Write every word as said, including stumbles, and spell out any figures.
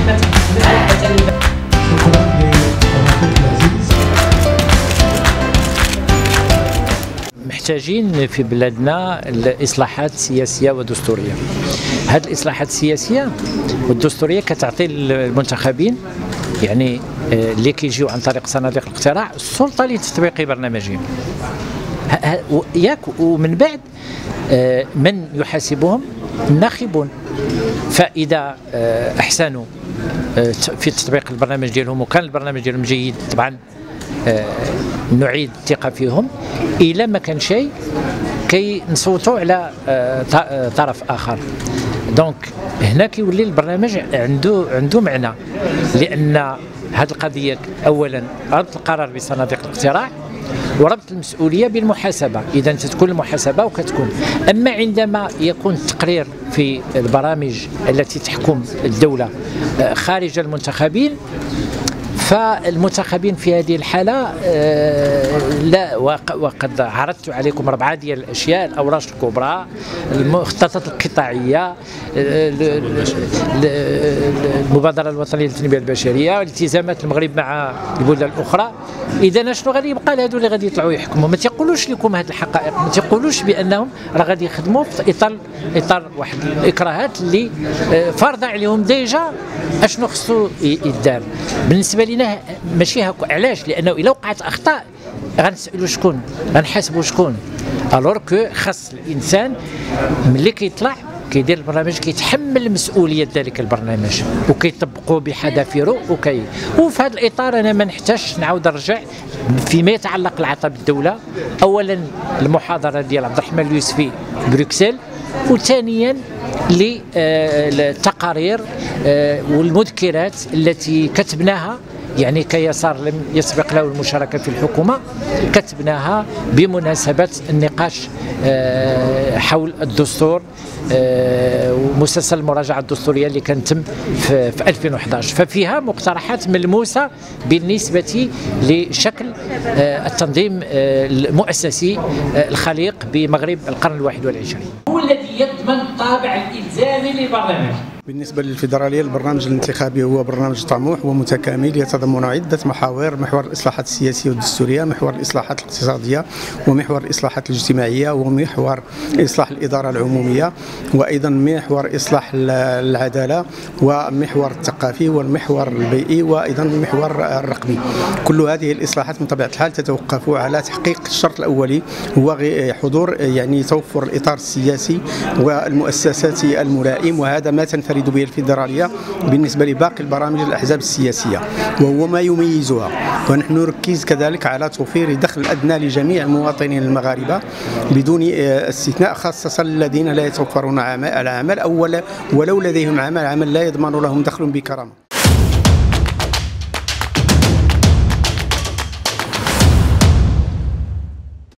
محتاجين في بلادنا الاصلاحات السياسيه ودستوريه. هذه الاصلاحات السياسيه والدستوريه كتعطي المنتخبين يعني اللي كيجيو عن طريق صناديق الاقتراع السلطه لتطبيق برنامجهم ياك، ومن بعد من يحاسبهم الناخبون. فاذا احسنوا في تطبيق البرنامج ديالهم وكان البرنامج ديالهم جيد طبعا نعيد الثقه فيهم. الا ما كان شيء كي نصوتوا على طرف اخر. دونك هنا كيولي البرنامج عنده عنده معنى، لان هذه القضيه اولا ربط القرار بصناديق الاقتراع وربط المسؤوليه بالمحاسبه. اذا تكون المحاسبه وكتكون. اما عندما يكون التقرير في البرامج التي تحكم الدوله خارج المنتخبين، فالمنتخبين في هذه الحالة لا، وقد عرضت عليكم أربعة ديال الأشياء: الأوراق الكبرى، المخططات القطاعية، المبادرة الوطنية للتنمية البشرية، والتزامات المغرب مع البلدان الأخرى. إذا شنو غادي يبقى لهادو اللي غادي يطلعوا يحكموا؟ ما تيقولوش لكم هذه الحقائق، ما تيقولوش بأنهم راه غادي يخدموا في إطار إطار واحد الإكراهات اللي فارضة عليهم ديجا أشنو خصو يدار. بالنسبة لنا ماشي هكا. علاش؟ لأنه إلا وقعت أخطاء غنسألوا شكون؟ غنحاسبوا شكون؟ الوغ كو خاص الإنسان ملي كيطلع كيدير البرنامج كيتحمل مسؤوليه ذلك البرنامج وكيطبقوه بحذافيره وكي. وفي هذا الاطار انا ما نحتاجش نعاود نرجع فيما يتعلق العطاء بالدوله. اولا المحاضره ديال عبد الرحمن اليوسفي بروكسل، وثانيا للتقارير والمذكرات التي كتبناها يعني كيسار لم يسبق له المشاركه في الحكومه، كتبناها بمناسبه النقاش حول الدستور ومسلسل المراجعه الدستوريه اللي كان تم في ألفين وأحد عشر. ففيها مقترحات ملموسه بالنسبه لشكل التنظيم المؤسسي الخليق بمغرب القرن الواحد والعشرين. هو الذي يضمن الطابع الالزامي للبرنامج. بالنسبة للفيدرالية، البرنامج الانتخابي هو برنامج طموح ومتكامل يتضمن عدة محاور: محور الإصلاحات السياسية والدستورية، محور الإصلاحات الاقتصادية، ومحور الإصلاحات الاجتماعية، ومحور إصلاح الإدارة العمومية، وأيضا محور إصلاح العدالة، ومحور الثقافي، والمحور البيئي، وأيضا المحور الرقمي. كل هذه الإصلاحات من طبيعة الحال تتوقف على تحقيق الشرط الأولي هو حضور يعني توفر الإطار السياسي والمؤسساتي الملائم، وهذا ما تنفرد به الفيدرالية بالنسبة لباقي البرامج الأحزاب السياسية، وهو ما يميزها. ونحن نركز كذلك على توفير دخل أدنى لجميع المواطنين المغاربة بدون استثناء، خاصة الذين لا يتوفرون العمل أو ولو لديهم عمل عمل لا يضمن لهم دخل بكرامة.